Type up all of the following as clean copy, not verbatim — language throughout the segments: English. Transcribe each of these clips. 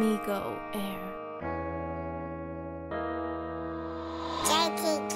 Amigo Air. JTK.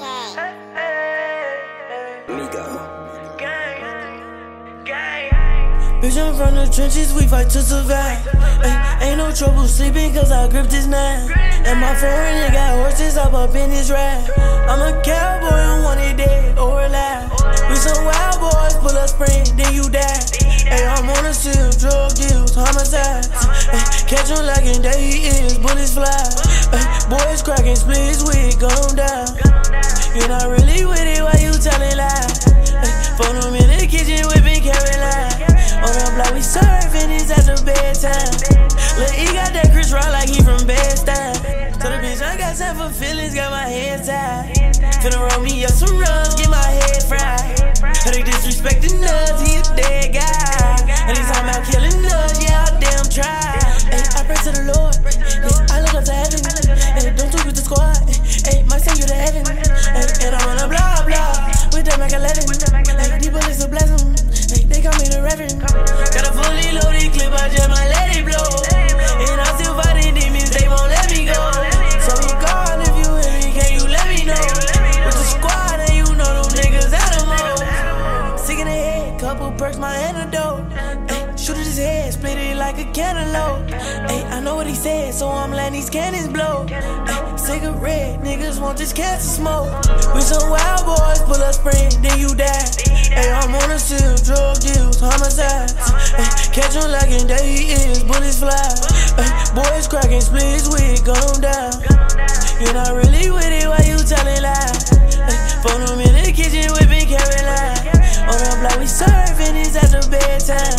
Bitch, I'm from the trenches, we fight to survive. Ay, ain't no trouble sleeping cause I gripped his knife. And my foreign got horses up in his ride. I'm a cowboy and want it dead or alive. We some wild boys, pull a sprint, then you die. Ay, I'm on a sip, drug deals, homicides. Ay, catch him like in day he is, bullets fly. Ay, boys cracking, split his wig, gun down. You're not really with it, why you telling lies? Phone him in the kitchen, whipping Caroline. On the block we surfing, it's after bedtime. Lil' E got that Chris Rock like he from Bed-Stuy. So the bitch, I got time for feelings, got my hands tied. Finna roll me up some runs, get my head fried. They disrespecting us, he a dead guy. And he's talking about killing us, yeah, I damn try. Ay, I pray to the Lord, yeah, I look up to heaven. Ay, don't talk with the squad, ay, might send you to heaven. Ay, and I'm on a blah blah with that Mac 11. Ay, these bullets are blessing. They call me the Reverend. Got a fully loaded clip, I just might let it blow. And I'm still fighting demons, they won't let me go. So he gone if you hear me, can you let me know? With the squad and you know them niggas animals. Sick in the head, couple perks, my antidote. Ay, shoot at his head, split it like a cantaloupe. Ay, I know what he said, so I'm letting these cannons blow. Ay, cigarette, niggas want this cancer smoke. We some wild boys, pull a sprint, then you die. Ay, I'm on a sip, drug deals, homicides. Ay, catch him like in day he is, bullets fly. Ay, boys cracking, split his wig, gun down. You're not really with it, why you telling lies? Ay, phone him in the kitchen, whipping Caroline. On the block we surfing, it's after bedtime.